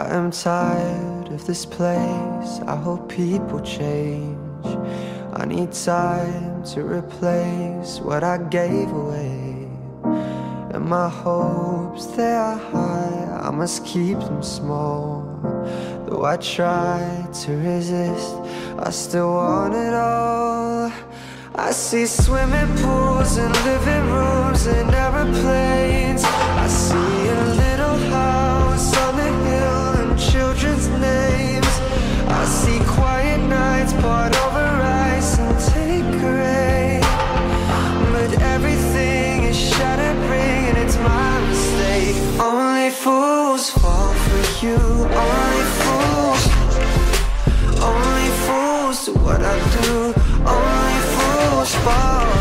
I am tired of this place, I hope people change. I need time to replace what I gave away. And my hopes, they are high, I must keep them small. Though I try to resist, I still want it all. I see swimming pools and living rooms and aeroplanes. I see a little house on the hill and children's names. I see quiet nights poured over ice and take rain. But everything is shattering and it's my mistake. Only fools fall for you, only fools. Only fools do what I do, only fools fall.